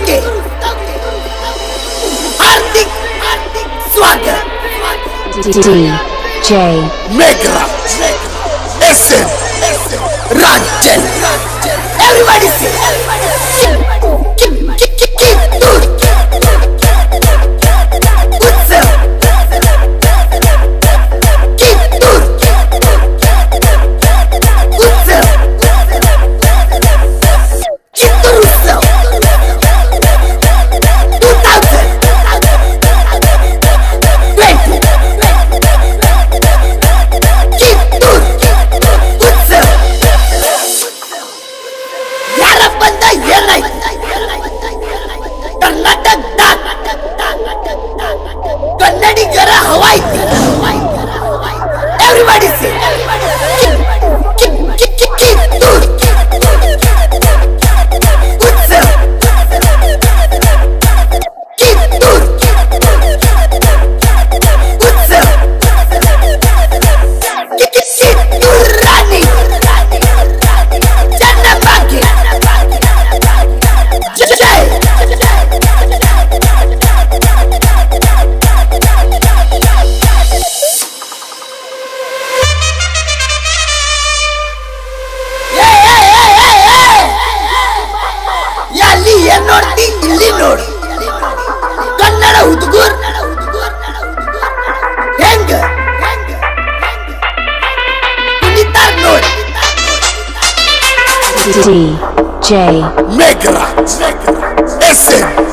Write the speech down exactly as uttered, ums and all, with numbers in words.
ಸ್ತವ್ಗೆ ಹಾರ್ದಿಕ್ ಸ್ವಾಗತ. D J Megharaj S N Rajan. Everybody say Kittur Utsava Kittur Utsava Kittur ಉತ್ಸವ ಟೂ ತೌಸಂಡ್ ಟ್ವೆಂಟಿ ಕಿತ್ತೂರ್ ಉತ್ಸವ ಯಾರ ಬಂದ ಏನಾಯ್ತು ಕರ್ನಾಟಕದಾಗ ಕನ್ನಡಿಗರ ಹವಾಯ್ತು. Everybody say ಕಿತ್ತೂರ್ ಉತ್ಸವ ಕಿತ್ತೂರ್ ಉತ್ಸವ ಕಿತ್ತೂರ್ ರಾಣಿ ಚೆನ್ನಬಾಗಿ ಜೈ. ಅಲ್ಲಿ ಏನ್ ನೋಡ್ತಿ ಇಲ್ಲಿ ನೋಡು ಕನ್ನಡ ಹುಡುಗರ್ ಹೆಂಗ ಕುಣಿತಾರ್ ನೋಡಿ. D J Megharaj S N